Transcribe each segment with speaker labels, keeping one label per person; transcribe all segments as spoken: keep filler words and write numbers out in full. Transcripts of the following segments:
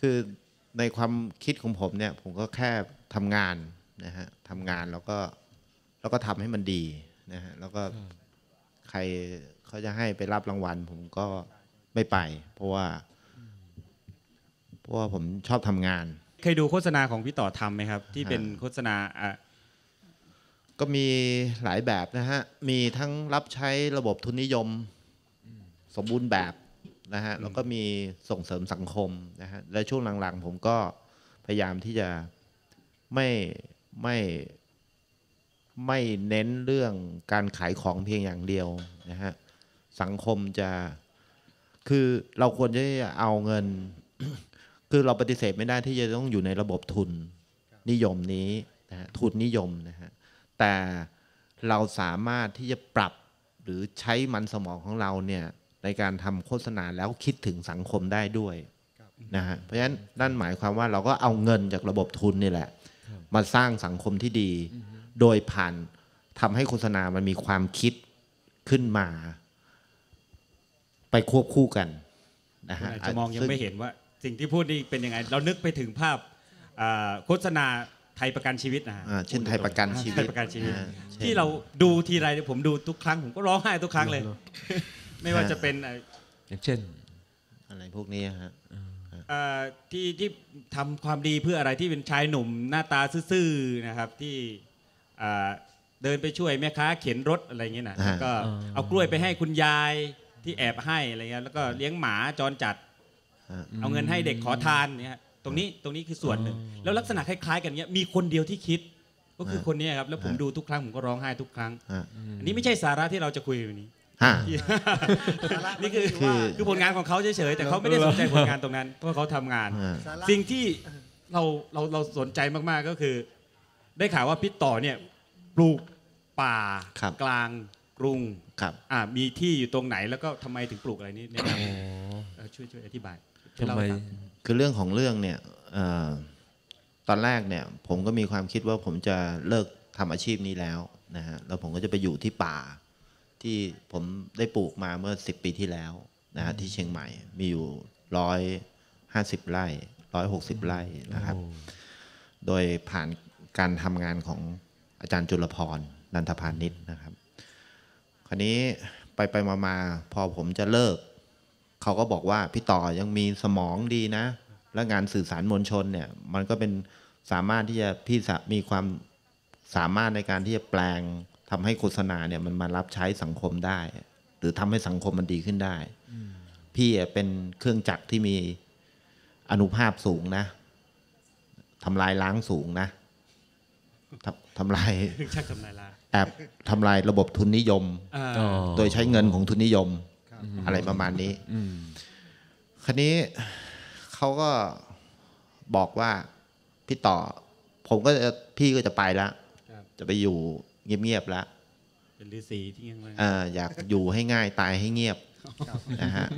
Speaker 1: คือในความคิดของผมเนี่ยผมก็แค่ทำงานนะฮะทำงานแล้วก็แล้วก็ทำให้มันดีนะฮะแล้วก็ใครเขาจะให้ไปรับรางวัลผมก็ไม่ไปเพราะว่าเพราะว่าผมชอบทำงาน
Speaker 2: เคยดูโฆษณาของพี่ต่อทำไหมครับที่เป็นโฆษณาอ่ะ
Speaker 1: ก็มีหลายแบบนะฮะมีทั้งรับใช้ระบบทุนนิยมสมบูรณ์แบบนะฮะแล้วก็มีส่งเสริมสังคมนะฮะและช่วงหลังๆผมก็พยายามที่จะไม่ไม่ไม่เน้นเรื่องการขายของเพียงอย่างเดียวนะฮะสังคมจะคือเราควรจะเอาเงิน คือเราปฏิเสธไม่ได้ที่จะต้องอยู่ในระบบทุนนิยมนี้นะฮะทุนนิยมนะฮะแต่เราสามารถที่จะปรับหรือใช้มันสมองของเราเนี่ยในการทำโฆษณาแล้วคิดถึงสังคมได้ด้วยนะฮะเพราะฉะนั้นนั่นหมายความว่าเราก็เอาเงินจากระบบทุนนี่แหละมาสร้างสังคมที่ดีโดยผ่านทำให้โฆษณามันมีความคิดขึ้นมาไปควบคู่กันนะฮะ
Speaker 2: จะมองยังไม่เห็นว่าสิ่งที่พูดนี่เป็นยังไงเรานึกไปถึงภาพโฆษณาไทยประกันชีวิตนะฮะ
Speaker 1: เช่นไทยประกันชีวิตไทย
Speaker 2: ประกันชีวิตที่เราดูทีไรผมดูทุกครั้งผมก็ร้องไห้ทุกครั้งเลยไม่ว่าจะเป็น
Speaker 3: อย่างเช่น
Speaker 1: อะไรพวกนี้ฮะ
Speaker 2: ที่ที่ทำความดีเพื่ออะไรที่เป็นชายหนุ่มหน้าตาซื่อๆนะครับที่เดินไปช่วยแม่ค้าเข็นรถอะไรเงี้ยนะก็เอากล้วยไปให้คุณยายที่แอบให้อะไรเงี้ยแล้วก็เลี้ยงหมาจรจัดเอาเงินให้เด็กขอทานเนี่ยตรงนี้ตรงนี้คือส่วนหนึ่งแล้วลักษณะคล้ายๆกันเนี้ยมีคนเดียวที่คิดก็คือคนนี้ครับแล้วผมดูทุกครั้งผมก็ร้องไห้ทุกครั้งอันนี้ไม่ใช่สาระที่เราจะคุยวันนี้นี่คือคือผลงานของเขาเฉยๆแต่เขาไม่ได้สนใจผลงานตรงนั้นเพราะเขาทำงานสิ่งที่เราเราเราสนใจมากๆก็คือได้ข่าวว่าพี่ต่อเนี่ยปลูกป่ากลางกรุงมีที่อยู่ตรงไหนแล้วก็ทำไมถึงปลูกอะไรนี้เนี่ยช่วยช่วยอธิบาย
Speaker 3: ทำไม
Speaker 1: คือเรื่องของเรื่องเนี่ยตอนแรกเนี่ยผมก็มีความคิดว่าผมจะเลิกทำอาชีพนี้แล้วนะฮะแล้วผมก็จะไปอยู่ที่ป่าที่ผมได้ปลูกมาเมื่อสิบปีที่แล้วนะฮะที่เชียงใหม่มีอยู่ร้อยห้าสิบไร่ร้อยหกสิบไร่นะครับโดยผ่านการทำงานของอาจารย์จุลพรนันทพานิชนะครับคราวนี้ไปไปมาๆพอผมจะเลิกเขาก็บอกว่าพี่ต่อยังมีสมองดีนะและงานสื่อสารมวลชนเนี่ยมันก็เป็นสามารถที่จะพี่มีความสามารถในการที่จะแปลงทำให้โฆษณาเนี่ยมันมารับใช้สังคมได้หรือทำให้สังคมมันดีขึ้นได้พี่เป็นเครื่องจักรที่มีอานุภาพสูงนะทำลายล้างสูงนะทำลายแอบทำลายระบบทุนนิยมโดยใช้เงินของทุนนิยมอะไรประมาณนี้คราวนี้เขาก็บอกว่าพี่ต่อผมก็จะพี่ก็จะไปแล้วจะไปอยู่เงียบๆแล้ว
Speaker 2: เป็นฤาษีที่ยังไง
Speaker 1: อยากอยู่ให้ง่ายตายให้เงียบนะฮะ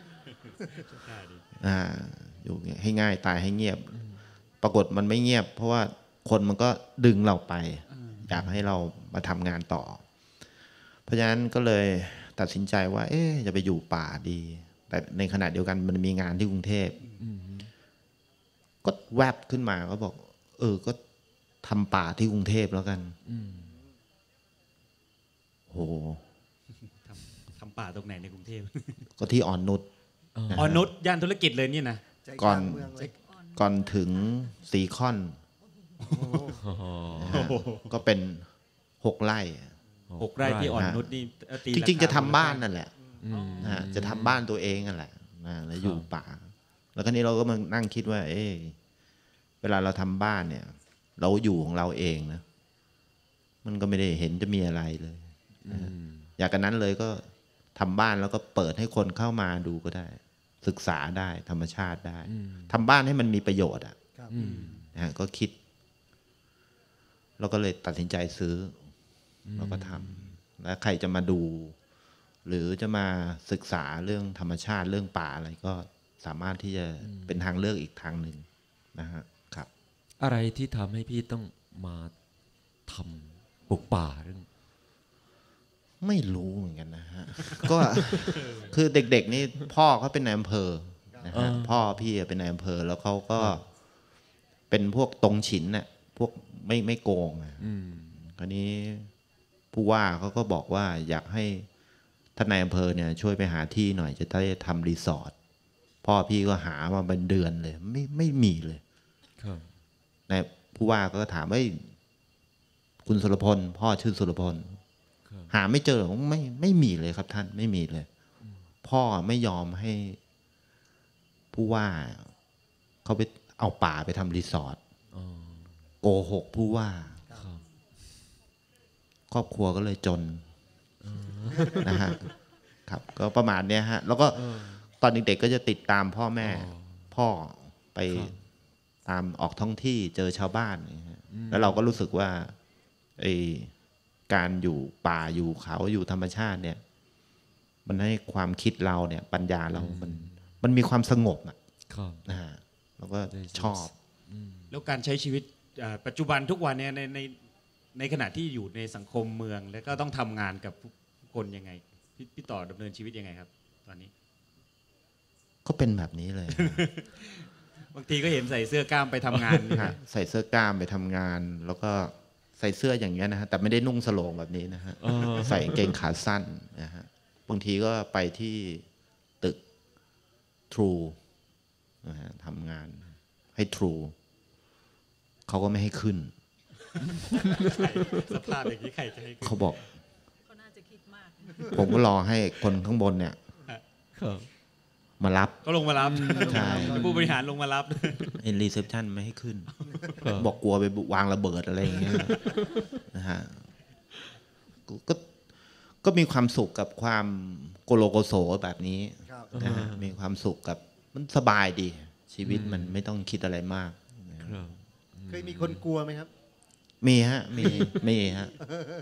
Speaker 1: อยู่ให้ง่ายตายให้เงียบปรากฏมันไม่เงียบเพราะว่าคนมันก็ดึงเราไปอยากให้เรามาทำงานต่อเพราะฉะนั้นก็เลยตัดสินใจว่าเอ๊ะจะไปอยู่ป่าดีแต่ในขณะเดียวกันมันมีงานที่กรุงเทพก็แวบขึ้นมาก็บอกเออก็ทำป่าที่กรุงเทพแล้วกันโห
Speaker 2: ทำป่าตรงไหนในกรุงเทพ
Speaker 1: ก็ที่อ่อนนุช
Speaker 2: อ่อนนุชย่านธุรกิจเลยนี่นะ
Speaker 1: ก่อนก่อนถึงสีค่อนก็เป็นหกไร่
Speaker 2: หกไร่ที่อ่อนนุชนี่
Speaker 1: จริงๆจะทำบ้านนั่นแหละจะทำบ้านตัวเองนั่นแหละแล้วอยู่ป่าแล้วคราวนี้เราก็มานั่งคิดว่าเออเวลาเราทำบ้านเนี่ยเราอยู่ของเราเองนะมันก็ไม่ได้เห็นจะมีอะไรเลยอยากกันนั้นเลยก็ทำบ้านแล้วก็เปิดให้คนเข้ามาดูก็ได้ศึกษาได้ธรรมชาติได้ทำบ้านให้มันมีประโยชน์อ่ะนะก็คิดเราก็เลยตัดสินใจซื้อแล้วก็ทำแล้วใครจะมาดูหรือจะมาศึกษาเรื่องธรรมชาติเรื่องป่าอะไรก็สามารถที่จะเป็นทางเลือกอีกทางหนึ่งนะฮะครับ
Speaker 3: อะไรที่ทำให้พี่ต้องมาทำปลูกป่าเรื่อง
Speaker 1: ไม่รู้เหมือนกันนะฮะก็คือเด็กๆนี่พ่อเขาเป็นนายอำเภอนะ
Speaker 3: อ่า
Speaker 1: ฮะพ่อพี่เป็นนายอำเภอแล้วเขาก็เป็นพวกตรงฉินน่ะพวกไม่ไม่โกงอะ
Speaker 3: อืม
Speaker 1: คราวนี้ผู้ว่าเขาก็บอกว่าอยากให้ท่านนายอำเภอเนี่ยช่วยไปหาที่หน่อยจะได้ทำรีสอร์ทพ่อพี่ก็หามาเป็นเดือนเลย ไม่ไม่มีเลย
Speaker 3: ครับ
Speaker 1: นายผู้ว่าก็ถามว่าคุณสุรพลพ่อชื่อสุรพล
Speaker 3: ครับ
Speaker 1: หาไม่เจอหรอไม่ไม่มีเลยครับท่านไม่มีเลย พ่อไม่ยอมให้ผู้ว่าเขาไปเอาป่าไปทำรีสอร์ท
Speaker 3: อ๋อ
Speaker 1: โกหกผู้ว่า
Speaker 3: ครับ
Speaker 1: ครอบครัวก็เลยจนนะฮะครับ ก็ประมาณเนี้ยฮะ แล้วก็ตอนเด็กๆก็จะติดตามพ่อแม่
Speaker 3: อ๋อ
Speaker 1: พ่อไป
Speaker 3: ครับ
Speaker 1: ตามออกท้องที่เจอชาวบ้านอย่างเงี้ยฮะแล้วเราก็รู้สึกว่าไอการอยู่ป่าอยู่เขาอยู่ธรรมชาติเนี่ย มันให้ความคิดเราเนี่ย ปัญญาเรามัน มันมีความสงบอ่ะ
Speaker 3: ครับ
Speaker 1: นะฮะเราก็ชอบ
Speaker 2: แล้วการใช้ชีวิตอ่าปัจจุบันทุกวันเนี่ยในในในขณะที่อยู่ในสังคมเมือง แล้วก็ต้องทำงานกับผู้คนยังไงพี่พี่ต่อดำเนินชีวิตยังไงครับ ตอนนี้
Speaker 1: ก็เป็นแบบนี้เลย
Speaker 2: บางทีก็เห็นใส่เสื้อกล้ามไปทำงานนี่
Speaker 1: ฮะใส่เสื้อกล้ามไปทำงาน แล้วก็ใส่เสื้ออย่างเงี้ยนะฮะแต่ไม่ได้นุ่งสโลงแบบนี้นะฮะ
Speaker 3: อ๋อ
Speaker 1: ใส่กางเกงขาสั้นนะฮะบางทีก็ไปที่ตึก True นะฮะทำงานให้ True เขาก็ไม่ให้ขึ้น
Speaker 2: สภาพอย่างนี้ใครจะให้ขึ้น
Speaker 1: เขาบอก
Speaker 4: เขาน่าจะคิดมาก
Speaker 1: ผมก็รอให้คนข้างบนเนี่ย
Speaker 3: ครับ
Speaker 1: มารับ
Speaker 2: ก็ลงมารับ
Speaker 1: ใช่
Speaker 2: ผู้บริหารลงมารับ
Speaker 1: เอ็นรีเซพชันไม่ให้ขึ้น
Speaker 3: ครับ
Speaker 1: บอกกลัวไปวางระเบิดอะไรอย่างเงี้ยนะฮะก็ก็ก็มีความสุขกับความโกโลโกโสแบบนี้
Speaker 5: ครับ
Speaker 1: นะฮะมีความสุขกับมันสบายดี ชีวิตมันไม่ต้องคิดอะไรมาก
Speaker 3: ครับ
Speaker 5: เคยมีคนกลัวไหมครับ
Speaker 1: มีฮะ มีมีฮะ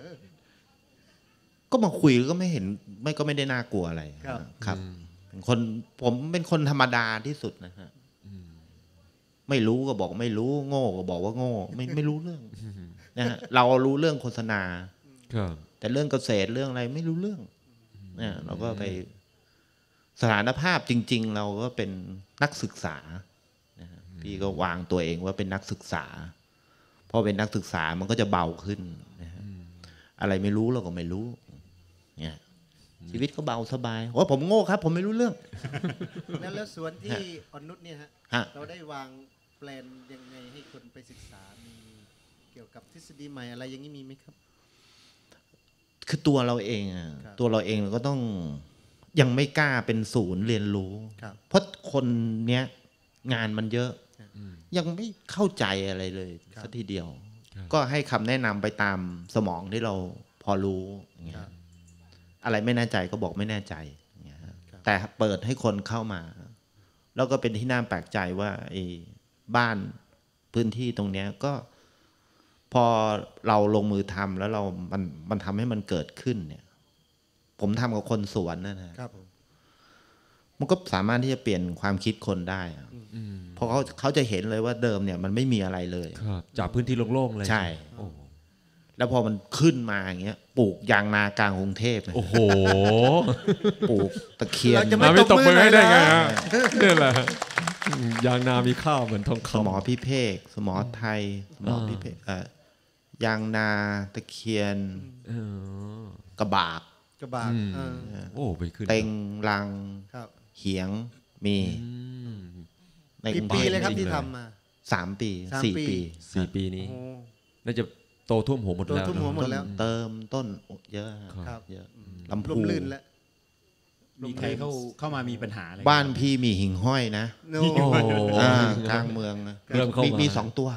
Speaker 1: ก็มาคุยก็ไม่เห็นไม่ก็ไม่ได้น่ากลัวอะไร
Speaker 5: ครับ
Speaker 1: ครับเป็นคนผมเป็นคนธรรมดาที่สุดนะฮะไม่รู้ก็บอกไม่รู้ โง่ก็บอกว่าโง่ ไม่ไม่รู้เรื่องนะฮะเรารู้เรื่องโฆษณา
Speaker 3: ครับ
Speaker 1: แต่เรื่องเกษตรเรื่องอะไรไม่รู้เรื่องเนี่ยเราก็ไปสถานภาพจริง ๆ เราก็เป็นนักศึกษานะฮะพี่ก็วางตัวเองว่าเป็นนักศึกษาพอเป็นนักศึกษามันก็จะเบาขึ้นนะฮะอะไรไม่รู้เราก็ไม่รู้เนี่ยชีวิตก็เบาสบายว่าผมโง่ครับ ผมไม่รู้เรื่อง
Speaker 5: แล้วแล้วสวนที่อ่อนนุชเนี่ยฮะ
Speaker 1: ฮะ
Speaker 5: เราได้วางแปลนยังไงให้คนไปศึกษา มีเกี่ยวกับทฤษฎีใหม่อะไรอย่างนี้มีไหมครับ
Speaker 1: คือตัวเราเองอะ
Speaker 5: ครับ
Speaker 1: ตัวเราเองเราก็ต้องยังไม่กล้าเป็นศูนย์เรียนรู้
Speaker 5: ครับ
Speaker 1: เพราะคนเนี้ยงานมันเยอะ
Speaker 3: อืม
Speaker 1: ยังไม่เข้าใจอะไรเลย
Speaker 5: ครับ
Speaker 1: สักทีเดียว
Speaker 3: ครับ
Speaker 1: ก็ให้คำแนะนำไปตามสมองที่เราพอรู้อย่างเงี้ย
Speaker 5: ครับ
Speaker 1: อะไรไม่แน่ใจก็บอกไม่แน่ใจอย่างเงี้ยฮะ
Speaker 5: ครับ
Speaker 1: แต่เปิดให้คนเข้ามา แล้วก็เป็นที่น่าแปลกใจว่าไอ้บ้านพื้นที่ตรงเนี้ยก็ พอเราลงมือทำแล้วเรา มันมันทำให้มันเกิดขึ้นเนี่ย ผมทำกับคนสวนนะฮะ
Speaker 5: ครับผม
Speaker 1: มันก็สามารถที่จะเปลี่ยนความคิดคนได้อะ
Speaker 3: อืม
Speaker 1: เพราะเขาเขาจะเห็นเลยว่าเดิมเนี่ยมันไม่มีอะไรเลย
Speaker 3: ครับจากพื้นที่โล่งๆเลย
Speaker 1: ใช่
Speaker 3: โอ้
Speaker 1: แล้วพอมันขึ้นมาอย่างเงี้ยปลูกยางนากลางกรุงเทพเนี่ย
Speaker 3: โอ้โห
Speaker 1: ปลูกตะเคียน
Speaker 5: เราจะ
Speaker 3: มาไม่ตบมือให้ได้ไง
Speaker 5: ตบมือหน่อยนะ
Speaker 3: ฮะนี่แหละยางนามีค่าเหมือนทอง
Speaker 1: ส
Speaker 3: คำ
Speaker 1: มอพิเภกสมอไทยสมอพิเภกเอ่อยางนาตะเคียน
Speaker 3: เออก
Speaker 1: ระบาก
Speaker 5: กระบาก
Speaker 3: อืม
Speaker 5: เออ
Speaker 3: โอ้ไปขึ้น
Speaker 1: เต็งลัง
Speaker 5: ครับ
Speaker 1: เหียงมี
Speaker 3: อืม
Speaker 1: ในก
Speaker 5: กี่
Speaker 1: รุง
Speaker 5: ปี
Speaker 1: เทพ
Speaker 5: เลยครับ
Speaker 3: จริงๆ
Speaker 5: ที่
Speaker 3: เลย
Speaker 5: ทำมา
Speaker 1: สามปี
Speaker 5: สาม
Speaker 1: สี่
Speaker 5: ปี
Speaker 1: ปี
Speaker 3: สี่ปีนี้
Speaker 5: โอ้
Speaker 3: น่าจะโตท่วมหัวหมดแล้ว
Speaker 5: โตท่วมหัวหมด
Speaker 3: เนอะ
Speaker 5: แล้ว
Speaker 1: เติมต้นเยอะ
Speaker 5: ครับ
Speaker 1: เยอะ
Speaker 5: ล
Speaker 1: ลำ
Speaker 5: ม
Speaker 1: พู
Speaker 5: ลื่นแล้ว
Speaker 2: มีใครเข้าเข้ามามีปัญหาอะไร
Speaker 1: บ้านพี่มีหิ่งห้อยนะ
Speaker 5: โน้
Speaker 3: โอ้โห
Speaker 1: อ่ากลางเมืองนะ
Speaker 3: เริ่มเข้ามามี
Speaker 1: สองตัว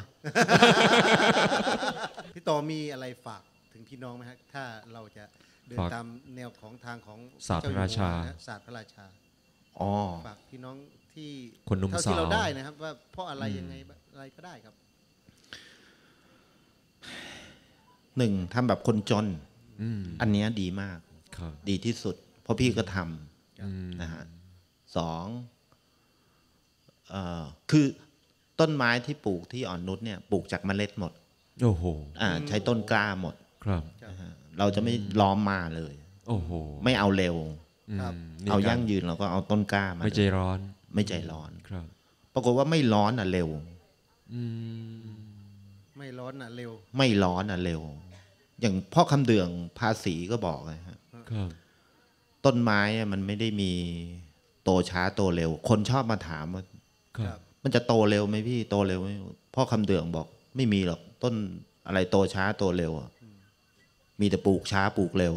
Speaker 5: พี่ต่อมีอะไรฝากถึงพี่น้องไหมฮะถ้าเราจะเดิน
Speaker 3: ฝาก
Speaker 5: ตามแนวของทางของ
Speaker 3: ศาสตร์พระราชา
Speaker 5: เจ้อยู่หัวนะศาสตร์พระราชา
Speaker 1: อ๋อ
Speaker 5: ฝากพี่น้องที่
Speaker 3: คนหนุ่ม
Speaker 5: เท่า
Speaker 3: สา
Speaker 5: ที่
Speaker 3: ว
Speaker 5: เราได้นะครับ ว่าเพราะอะไรยังไงอะไรก็ได้ครับ
Speaker 1: หนึ่งทำแบบคนจน
Speaker 3: อืม
Speaker 1: อันเนี้ยดีมาก
Speaker 3: ครับ
Speaker 1: ดีที่สุด เพราะพี่ก็ท
Speaker 3: อืม
Speaker 1: ำนะฮะสองเอ่อคือต้นไม้ที่ปลูกที่อ่อนนุชเนี่ยปลูกจากเมล็ดหมด
Speaker 3: โอ้โห
Speaker 1: อ่าใช้ต้นกล้าหมด
Speaker 3: ครับ
Speaker 1: นะฮะเราจะไม่ล้อมมาเลย
Speaker 3: โอ้โห
Speaker 1: ไม่เอาเร็ว
Speaker 3: อืม
Speaker 5: ครับ
Speaker 3: นี่
Speaker 1: เอา
Speaker 3: กร
Speaker 1: ยั่งยืนเราก็เอาต้นกล้ามา
Speaker 3: ไม่ใจร้อน
Speaker 1: ไม่ใจร้อน
Speaker 3: ครับ
Speaker 1: ปรากฏว่าไม่ร้อนอ่ะเร็ว
Speaker 3: อืม
Speaker 5: ไม่ร้อนอ่ะเร็ว
Speaker 1: ไม่ร้อนอ่ะเร็ว อย่างพ่อคำเดืองภาษีก็บอกเลยฮะ
Speaker 3: ครับ
Speaker 1: ต้นไม้อะมันไม่ได้มีโตช้าโตเร็ว คนชอบมาถามว่า
Speaker 3: ครับ
Speaker 1: มันจะโตเร็วไหมพี่โตเร็วไหมพ่อคำเดืองบอกไม่มีหรอกต้นอะไรโตช้าโตเร็วอะมีแต่ปลูกช้าปลูกเร็ว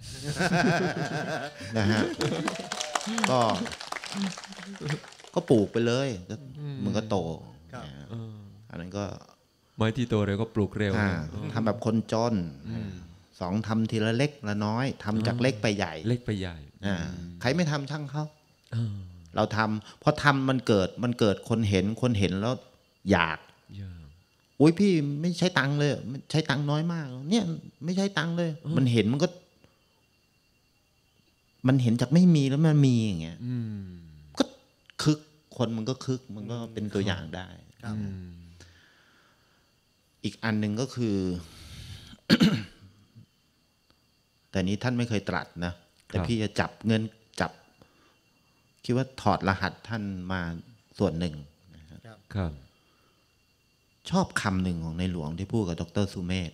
Speaker 1: นะฮะก็ก็ปลูกไปเลยก็มันก็โต
Speaker 5: ครับ
Speaker 1: นะฮะ
Speaker 3: เออ
Speaker 1: อันนั้นก็
Speaker 3: ไม้ที่โตเร็วก็ปลูกเร็ว
Speaker 1: อ่า
Speaker 3: เออ
Speaker 1: ทำแบบคนจนสองทำทีละเล็กละน้อยทำจากเล็กไปใหญ่
Speaker 3: เล็กไปใหญ่
Speaker 1: อ่าใครไม่ทำช่างเขา
Speaker 3: เออ
Speaker 1: เราทำพอทำมันเกิดมันเกิดคนเห็นคนเห็นแล้วอยาก
Speaker 3: อย่าง
Speaker 1: อุ้ยพี่ไม่ใช้ตังค์เลยใช้ตังค์น้อยมาก เนี่ยไม่ใช้ตังค์เลย มันเห็นมันก็ มันเห็นจากไม่มีแล้วมันมีอย่างเงี้ย
Speaker 3: อืม
Speaker 1: ก็คึกคนมันก็คึก มันก็เป็นตัวอย่างได้
Speaker 5: ครับ
Speaker 3: อืม
Speaker 1: อีกอันหนึ่งก็คือ แต่นี้ท่านไม่เคยตรัสนะ แต่พี่จะจับเงินจับ คิดว่าถอดรหัสท่านมาส่วนหนึ่ง
Speaker 3: ครับ
Speaker 1: ชอบคำหนึ่งของในหลวงที่พูดกับดรสุเมธ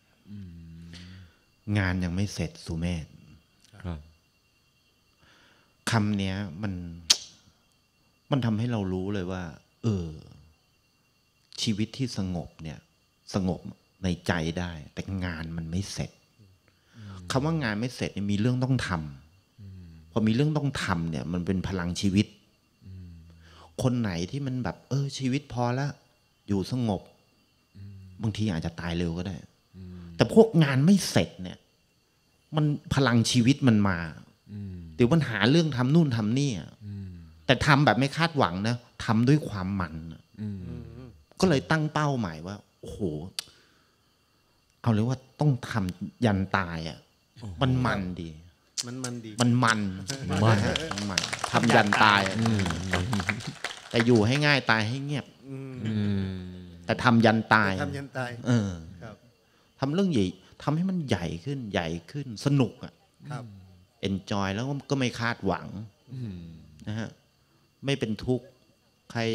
Speaker 1: งานยังไม่เสร็จสุเมธ
Speaker 3: ครับ
Speaker 1: คำเนี้ยมัน มันทำให้เรารู้เลยว่า เออ ชีวิตที่สงบเนี่ย สงบในใจได้ แต่งานมันไม่เสร็จคำว่างานไม่เสร็จเนี่ยมีเรื่องต้องทำพอมีเรื่องต้องทำเนี่ย มันเป็นพลังชีวิตคนไหนที่มันแบบ เออ ชีวิตพอแล้วอยู่สงบบางทีอาจจะตายเร็วก็ได้ แต่พวกงานไม่เสร็จเนี่ย มันพลังชีวิตมันมา
Speaker 3: อืม
Speaker 1: เดี๋ยวมันหาเรื่องทำนู่นทำนี่อะ
Speaker 3: อืม
Speaker 1: แต่ทำแบบไม่คาดหวังนะทำด้วยความมันอะ
Speaker 3: อืม
Speaker 1: ก็เลยตั้งเป้าหมายว่า โอ้โห เอาเลยว่าต้องทำยันตายอ่ะ มันมันดี
Speaker 5: มันมันดี
Speaker 1: มันมัน
Speaker 3: มัน
Speaker 1: มันมันทำยันตายอะแต่อยู่ให้ง่ายตายให้เงียบ
Speaker 5: อืม
Speaker 3: อืม
Speaker 1: แต่ทำยันตาย
Speaker 5: ทำยันตาย
Speaker 1: เออ
Speaker 5: ครับ
Speaker 1: ทำเรื่องใหญ่ทำให้มันใหญ่ขึ้น ใหญ่ขึ้น สนุกอ่ะ
Speaker 5: ครับ
Speaker 1: เอนจอยแล้วก็ไม่คาดหวัง
Speaker 3: อืม
Speaker 1: นะฮะ ไม่เป็นทุกข์ใคร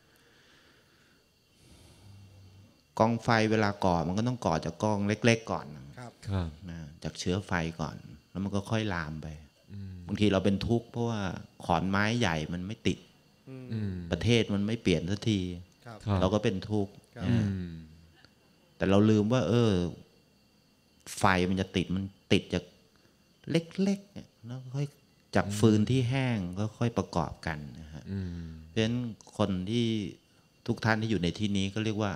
Speaker 1: กองไฟเวลาก่อมันก็ต้องก่อจากกองเล็กๆก่อน
Speaker 5: ครับ
Speaker 3: ครับ
Speaker 1: นะจากเชื้อไฟก่อน แล้วมันก็ค่อยลามไป
Speaker 3: อืม
Speaker 1: บางทีเราเป็นทุกข์เพราะว่าขอนไม้ใหญ่มันไม่ติด
Speaker 5: อืม
Speaker 3: อืม
Speaker 1: ประเทศมันไม่เปลี่ยนสักที
Speaker 5: ครับ
Speaker 3: ครับ
Speaker 1: เราก็เป็นทุกข์
Speaker 5: ครับ
Speaker 3: อืม
Speaker 1: แต่เราลืมว่า เออ ไฟมันจะติดมันติดจากเล็กๆเนี่ยแล้วค่อยจากฟืนที่แห้งก็ค่อยประกอบกันนะฮะ
Speaker 3: อืม
Speaker 1: เพราะฉะนั้นคนที่ทุกท่านที่อยู่ในที่นี้ก็เรียกว่า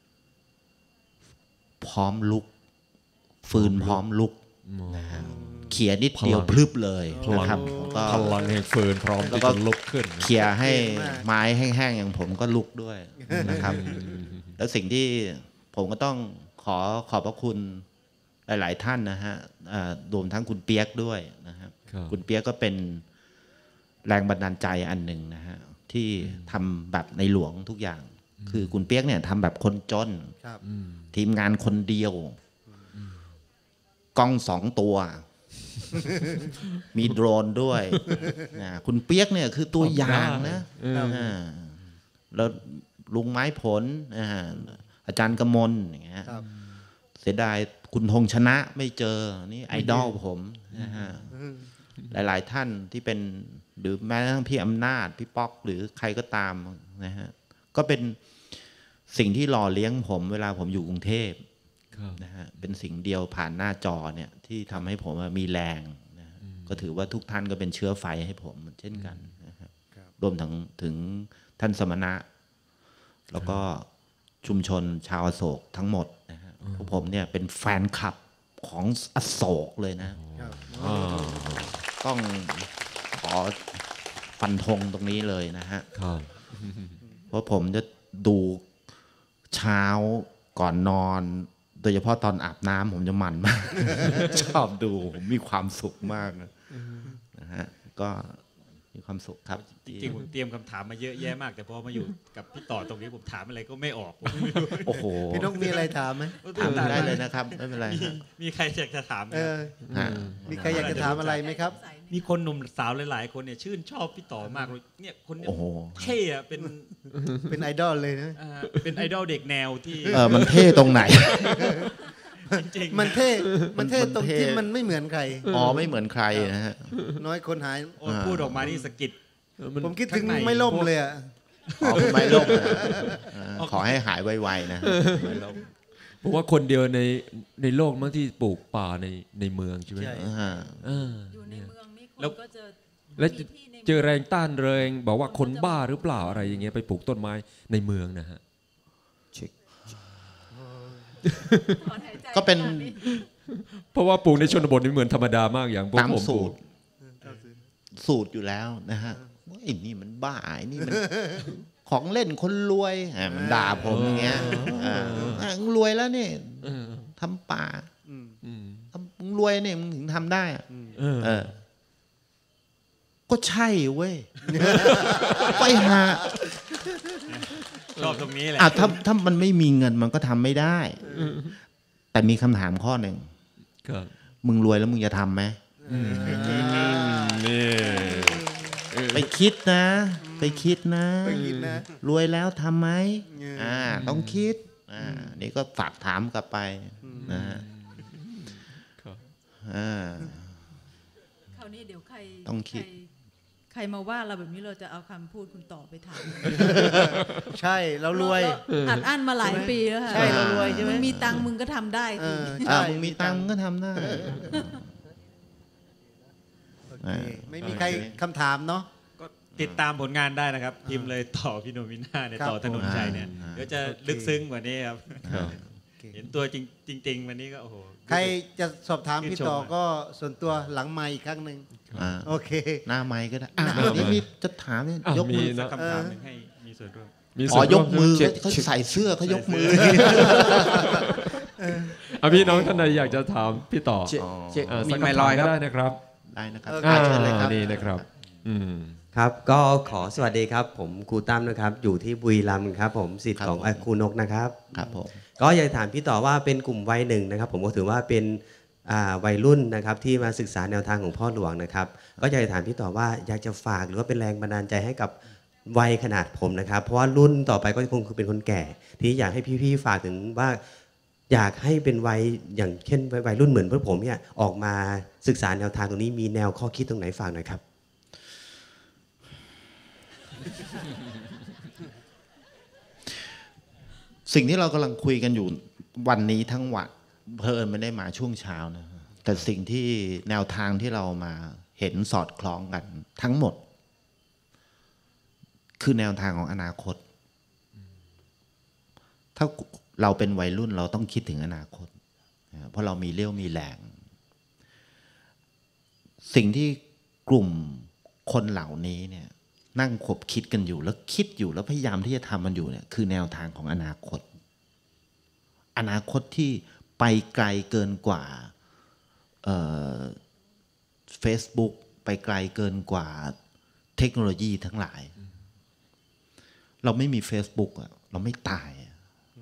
Speaker 1: พร้อมลุก ฟืนพร้อมลุกนะฮะเขี่ยนิดเดียว
Speaker 3: พลัง
Speaker 1: พลึบเลย
Speaker 3: พลัง
Speaker 1: นะครับก็
Speaker 3: พลังแห่งฟืนพร้อม
Speaker 1: แล้ว
Speaker 3: ที่
Speaker 1: ก็
Speaker 3: จะลุกขึ้น
Speaker 1: เขี่ยให้ไม้แห้งๆอย่างผมก็ลุกด้วยนะครับ แล้วสิ่งที่ผมก็ต้องขอขอบพระคุณหลาย ๆ ท่านนะฮะอ่ารวมทั้งคุณเปียกด้วยนะครับ
Speaker 3: ครับ
Speaker 1: คุณเปียกก็เป็นแรงบันดาลใจอันหนึ่งนะฮะที่ทำแบบในหลวงทุกอย่าง คือคุณเปียกเนี่ยทำแบบคนจน
Speaker 5: ครับ
Speaker 3: อืม
Speaker 1: ทีมงานคนเดียว กล้องสองตัว มีโดรนด้วยนะคุณเปียกเนี่ยคือตัวอย่างนะ
Speaker 3: เออ
Speaker 1: อ่าแล้วลุงไม้ผลอ่าอาจารย์กมลอย่างเงี้ย
Speaker 5: ครับ
Speaker 1: เสียดายคุณธงชนะไม่เจอ นี่ไอดอลผมนะฮะหลาย ๆ ท่านที่เป็นหรือแม้กระทั่งพี่อำนาจ พี่ป๊อก หรือใครก็ตามนะฮะก็เป็นสิ่งที่หล่อเลี้ยงผมเวลาผมอยู่กรุงเทพ
Speaker 3: ครับ
Speaker 1: นะฮะเป็นสิ่งเดียวผ่านหน้าจอเนี่ยที่ทำให้ผมมีแรงนะฮะก็ถือว่าทุกท่านก็เป็นเชื้อไฟให้ผมเช่นกันนะครับ
Speaker 5: ครับ
Speaker 1: รวมถึงถึงท่านสมณะ แล้วก็ชุมชนชาวอโศกทั้งหมดนะฮะพวกผมเนี่ยเป็นแฟนคลับของอโศกเลยนะ
Speaker 5: ครับ
Speaker 3: อ่า
Speaker 1: ต้องขอฟันธงตรงนี้เลยนะฮะ
Speaker 3: ครับ
Speaker 1: เพราะผมจะดูเช้าก่อนนอน โดยเฉพาะตอนอาบน้ำผมจะมันมาก ชอบดูผมมีความสุขมากนะนะฮะก็มีความสุขครับ
Speaker 2: จริงๆผมเตรียมคำถามมาเยอะแยะมาก แต่พอมาอยู่กับพี่ต่อตรงนี้ผมถามอะไรก็ไม่ออกผมไม่รู้
Speaker 1: โอ้โห
Speaker 5: พี่นกมีอะไรถามไหม
Speaker 1: ถามได้เลยนะครับไม่เป็นไร
Speaker 2: มี
Speaker 1: ฮะ
Speaker 2: มีใครอยากจะถามไหม
Speaker 5: เอ
Speaker 2: ครับ
Speaker 5: อ
Speaker 1: ฮะ
Speaker 5: มีใครอยากจะถามอะไรไหมครับ
Speaker 2: มีคนหนุ่มสาวหลายๆคนเนี่ยชื่นชอบพี่ต่อมากเลยเนี่ยคนเนี่ย
Speaker 1: โอ้โห
Speaker 2: เท่อะเป็น
Speaker 5: เป็นไอดอลเลยนะ
Speaker 2: อ่าเป็นไอดอลเด็กแนวที่
Speaker 1: เออมันเท่ตรงไหน
Speaker 2: จริงๆ
Speaker 5: มันเท่มันเท่
Speaker 1: มัน
Speaker 5: ตรง
Speaker 1: เท่
Speaker 5: ที่มันไม่เหมือนใคร
Speaker 1: อ๋อไม่เหมือนใครนะฮะ
Speaker 5: น้อยคนหาย
Speaker 2: โอ้ยพูดออกมานี่สะกิด
Speaker 5: ผมคิดถึง
Speaker 2: ข้างใน
Speaker 5: ไม่ล่มเลยอ่ะ
Speaker 1: อ๋อเป็นไม้ล่มนะเออขอให้หายไวๆนะฮะไม้ล่ม
Speaker 3: เพราะว่าคนเดียวในในโลกมั้งที่ปลูกป่าในในเมืองใช่ไหม
Speaker 5: ใช่
Speaker 1: อ่า
Speaker 3: เออ
Speaker 4: อยู่ในเมืองนี่คน
Speaker 2: แล้ว
Speaker 4: ก็เจอ
Speaker 3: แล้ว
Speaker 4: มีที่ใน
Speaker 3: เจอแรงต้านแรงบอกว่าคนบ้าหรือเปล่าอะไรอย่างเงี้ยไปปลูกต้นไม้ในเมืองนะฮะ
Speaker 4: ถอนหายใจ
Speaker 1: ก็เป็น
Speaker 4: ขนาด
Speaker 3: เพราะว่าปลูกในชนบทนี่เหมือนธรรมดามากอย่างพวก
Speaker 1: ตาม
Speaker 3: ผมป
Speaker 1: สู
Speaker 3: ลูก
Speaker 1: ตร สูตรอยู่แล้วนะฮะว่าไอ้นี่มันบ้าไอ้นี่มัน ของเล่นคนรวยอ่ะมันด่าผมอย่างเงี้ยอ่าอ่ะมึงรวยแล้วนี่
Speaker 3: เออ
Speaker 1: ทำป่า
Speaker 5: อืม
Speaker 3: อืม
Speaker 1: มึงรวยเนี่ยมึงถึงทำได้อ่ะ
Speaker 3: เออ
Speaker 1: เออ ก็ใช่เว้ย ไปหา
Speaker 2: ชอบตรงนี้แหละ
Speaker 1: อ่ะถ้าถ้ามันไม่มีเงินมันก็ทำไม่ได้ แต่มีคำถามข้อหนึ่ง
Speaker 3: ครับ
Speaker 1: มึงรวยแล้วมึงจะทำไหม
Speaker 3: นี่
Speaker 1: ไปคิดนะ ไปคิดนะ
Speaker 5: ไปคิดนะ
Speaker 1: รวยแล้วทำไหม
Speaker 5: เอออ่
Speaker 1: อ่า ต้องคิด อ่า นี่ก็ฝากถามกลับไปนะฮะ
Speaker 3: ครับ
Speaker 1: อ่า
Speaker 4: คราวนี้เดี๋ยวใคร
Speaker 1: ต้องคิด
Speaker 4: ใรใครมาว่าเราแบบนี้เราจะเอาคำพูดคุณต่อไปถาม
Speaker 5: ใช่เรารวย
Speaker 4: เอัดอั้นมาหลายปีแล้วค่ะ
Speaker 5: ใช่เรารวยใช่ไหม
Speaker 4: มึงมีตังค์มึงก็ทำได้
Speaker 5: เอ
Speaker 4: สิ
Speaker 5: อ
Speaker 1: อ่า
Speaker 5: ใช่
Speaker 1: มึงมีตังค์มึงก็ทำได้
Speaker 5: โอเคไม่มีใครคำถามเนาะ
Speaker 2: ก็ติดตามผลงานได้นะครับพิมพ์เลยต่อพี่โนมิน่าเนี่ย
Speaker 5: ครับ
Speaker 2: ต่อถนนชัยเนี่ย
Speaker 1: อ่า
Speaker 2: เดี๋ยวจะลึกซึ้งกว่านี้ครับ
Speaker 3: ครับ
Speaker 2: เห็นตัวจริงจริง ๆ วันนี้ก็โอ้โห
Speaker 5: ใครจะสอบถามพี่ต่อ
Speaker 2: ชื่นชม
Speaker 5: ก็ส่วนตัวหลังไมค์อีกครั้งหนึ่ง
Speaker 1: อ่า
Speaker 5: โอเค
Speaker 1: หน้าไม้ก็ได้อ่า
Speaker 3: หน้าไมค์
Speaker 1: เดี๋ยวมีจะถามเนี่ย
Speaker 3: อ่ะ
Speaker 1: ยกมือ
Speaker 3: มีนะ
Speaker 2: คำถามหนึ่งให้มีส่วนร่วม
Speaker 3: มี
Speaker 1: อ๋
Speaker 3: ส่
Speaker 1: อ
Speaker 3: วน
Speaker 1: ย
Speaker 3: ร่ว
Speaker 1: กมือ
Speaker 3: เช็ค
Speaker 1: เขาใส่เสื้อเขายกมือ
Speaker 3: อ่ะพี่น้องท่านใดอยากจะถามพี่ต่อ
Speaker 6: เช็ค
Speaker 1: อ๋อ
Speaker 6: เช็ค
Speaker 3: อ่า
Speaker 6: มี
Speaker 3: สัก
Speaker 6: ไม
Speaker 3: คำ
Speaker 6: ค์ล
Speaker 3: ถาม
Speaker 6: อยค
Speaker 3: ก็
Speaker 6: รับ
Speaker 3: ได้นะครับ
Speaker 1: ได้นะครับ
Speaker 5: โอเค
Speaker 1: อ่าเชิญเลยครับ
Speaker 3: นี่นะครับ อืม
Speaker 6: ครับ ก็ขอสวัสดีครับ ผมครูตั้มนะครับ อยู่ที่บุรีรัมย์ครับ ผมศิษย์ของ
Speaker 1: ครับผม
Speaker 6: ครูนกนะครับ
Speaker 1: ครับผม
Speaker 6: ก็อยากถามพี่ต่อว่าเป็นกลุ่มวัยหนึ่งนะครับ ผมก็ถือว่าเป็นอ่าวัยรุ่นนะครับที่มาศึกษาแนวทางของพ่อหลวงนะครับ ก็อยากจะถามพี่ต่อว่าอยากจะฝากหรือว่าเป็นแรงบันดาลใจให้กับวัยขนาดผมนะครับ เพราะว่ารุ่นต่อไปก็คงคือเป็นคนแก่ ที่อยากให้พี่ๆฝากถึงว่า อยากให้เป็นวัยอย่างเช่นวัยรุ่นเหมือนพวกผมเนี่ยออกมาศึกษาแนวทางตรงนี้มีแนวข้อคิดตรงไหนฝากหน่อยครับ
Speaker 1: สิ่งที่เรากำลังคุยกันอยู่วันนี้ทั้งวันเพลินไม่ได้มาช่วงเช้านะแต่สิ่งที่แนวทางที่เรามาเห็นสอดคล้องกันทั้งหมด คือแนวทางของอนาคต ถ้าเราเป็นวัยรุ่นเราต้องคิดถึงอนาคตนะเพราะเรามีเรี่ยวมีแรง สิ่งที่กลุ่มคนเหล่านี้เนี่ยนั่งขบคิดกันอยู่แล้วคิดอยู่แล้วพยายามที่จะทำมันอยู่เนี่ยคือแนวทางของอนาคต อนาคตที่ไปไกลเกินกว่าเอ่อ Facebook ไปไกลเกินกว่าเทคโนโลยีทั้งหลาย เราไม่มี Facebook อะเราไม่ตายอะ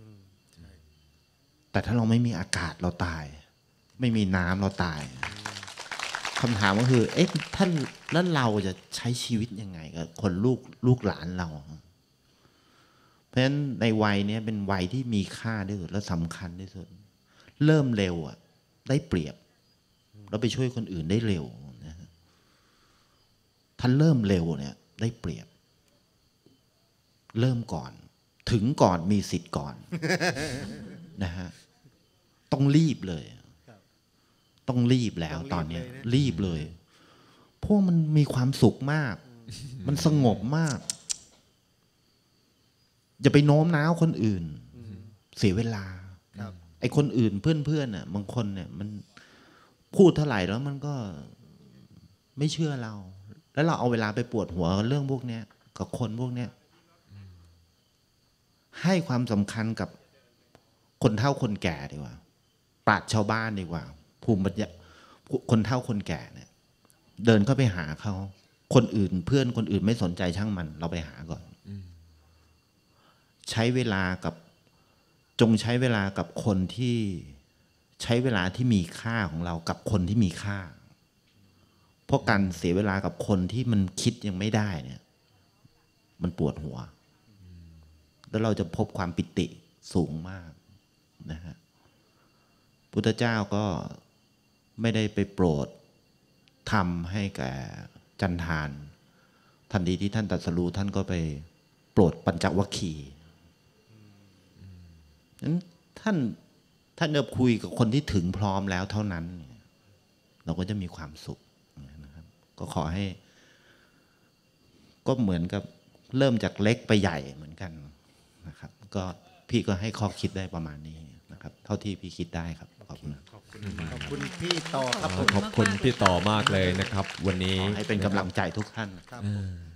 Speaker 1: แต่ถ้าเราไม่มีอากาศเราตาย ไม่มีน้ำเราตายคำถามก็คือ เอ๊ะท่านแล้วเราจะใช้ชีวิตยังไงกับคนลูกลูกหลานเรา เพราะฉะนั้นในวัยนี้เป็นวัยที่มีค่าที่สุดและสำคัญที่สุด เริ่มเร็วอ่ะได้เปรียบแล้วไปช่วยคนอื่นได้เร็วนะฮะถ้าเริ่มเร็วเนี่ยได้เปรียบ เริ่มก่อน ถึงก่อนมีสิทธิ์ก่อน นะฮะต้องรีบเลย ต้องรีบแล้วตอนนี้รีบเลยเพราะมันมีความสุขมาก มันสงบมาก อย่าไปโน้มน้าวคนอื่น เสียเวลา
Speaker 5: ครับ
Speaker 1: ไอ้คนอื่นเพื่อนๆน่ะบางคนเนี่ยมันพูดเท่าไหร่แล้วมันก็ไม่เชื่อเรา แล้วเราเอาเวลาไปปวดหัวกับเรื่องพวกเนี้ยกับคนพวกเนี้ยให้ความสำคัญกับคนเฒ่าคนแก่ดีกว่าปราชญ์ชาวบ้านดีกว่า ภูมิปัญญาคนเฒ่าคนแก่เนี่ย เดินเข้าไปหาเขาคนอื่นเพื่อนคนอื่นไม่สนใจช่างมัน เราไปหาก่อน ใช้เวลากับจงใช้เวลากับคนที่ใช้เวลาที่มีค่าของเรากับคนที่มีค่า เพราะการเสียเวลากับคนที่มันคิดยังไม่ได้เนี่ย มันปวดหัว แล้วเราจะพบความปิติสูงมากนะฮะพุทธเจ้าก็ไม่ได้ไปโปรดทำให้แก่จันทานทันทีที่ท่านตรัสรู้ท่านก็ไปโปรดปัญจวัคคีย์นั้นท่านท่านจะคุยกับคนที่ถึงพร้อมแล้วเท่านั้นเนี่ยเราก็จะมีความสุขนะครับก็ขอให้ ก็เหมือนกับเริ่มจากเล็กไปใหญ่เหมือนกันนะครับ ก็พี่ก็ให้ข้อคิดได้ประมาณนี้นะครับ เท่าที่พี่คิดได้ครับขอบคุณ
Speaker 5: ขอบคุณพี่ต่อครับผม
Speaker 3: ขอบคุณพี่ต่อมากเลยนะครับ วันนี้
Speaker 1: ขอให้เป็นกำลังใจทุกท่าน
Speaker 5: ครับ
Speaker 3: เอ
Speaker 5: ผม
Speaker 3: อ